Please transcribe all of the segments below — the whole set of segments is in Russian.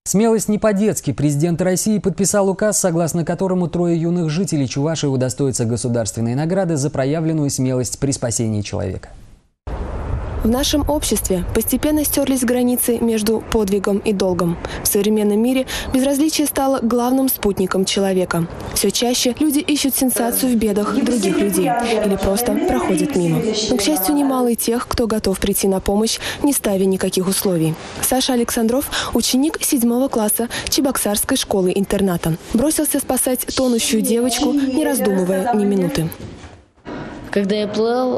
Смелость не по-детски. Президент России подписал указ, согласно которому 3 юных жителей Чувашии удостоятся государственной награды за проявленную смелость при спасении человека. В нашем обществе постепенно стерлись границы между подвигом и долгом. В современном мире безразличие стало главным спутником человека. Все чаще люди ищут сенсацию в бедах других людей или просто проходят мимо. Но, к счастью, немало и тех, кто готов прийти на помощь, не ставя никаких условий. Саша Александров – ученик 7 класса Чебоксарской школы-интерната. Бросился спасать тонущую девочку, не раздумывая ни минуты. Когда я плыл,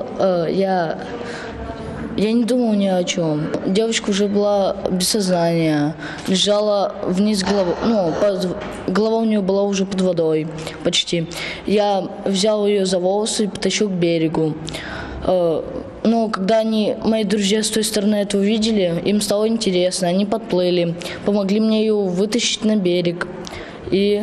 я не думал ни о чем. Девочка уже была без сознания, лежала вниз головой, голова у нее была уже под водой почти. Я взял ее за волосы и потащил к берегу. Но когда мои друзья с той стороны это увидели, им стало интересно, они подплыли, помогли мне ее вытащить на берег. И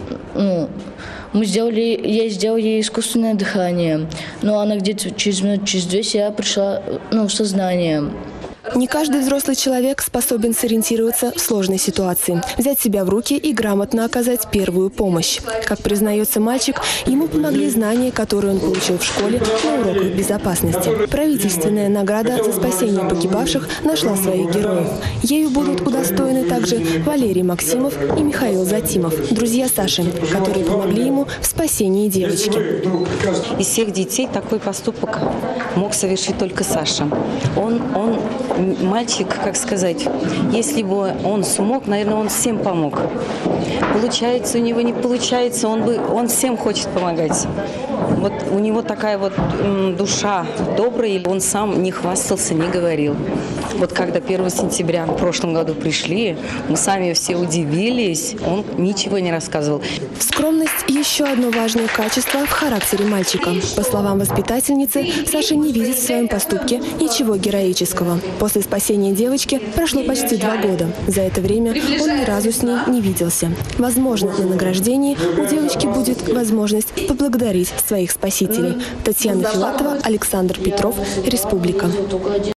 я сделал ей искусственное дыхание, но она где-то через минут 2 пришла в сознание. Не каждый взрослый человек способен сориентироваться в сложной ситуации, взять себя в руки и грамотно оказать первую помощь. Как признается мальчик, ему помогли знания, которые он получил в школе на уроках безопасности. Правительственная награда за спасение погибавших нашла своих героев. Ею будут удостоены также Валерий Максимов и Михаил Затимов, друзья Саши, которые помогли ему в спасении девочки. Из всех детей такой поступок мог совершить только Саша. Он мальчик, как сказать, если бы он смог, наверное, он всем помог. Получается у него, не получается, он всем хочет помогать. Вот у него такая вот душа добрая, он сам не хвастался, не говорил. Вот когда 1 сентября в прошлом году пришли, мы сами все удивились, он ничего не рассказывал. Скромность – еще одно важное качество в характере мальчика. По словам воспитательницы, Саша не видит в своем поступке ничего героического. После спасения девочки прошло почти 2 года. За это время он ни разу с ней не виделся. Возможно, на награждении у девочки будет возможность поблагодарить своих спасителей. Татьяна Филатова, Александр Петров, Республика.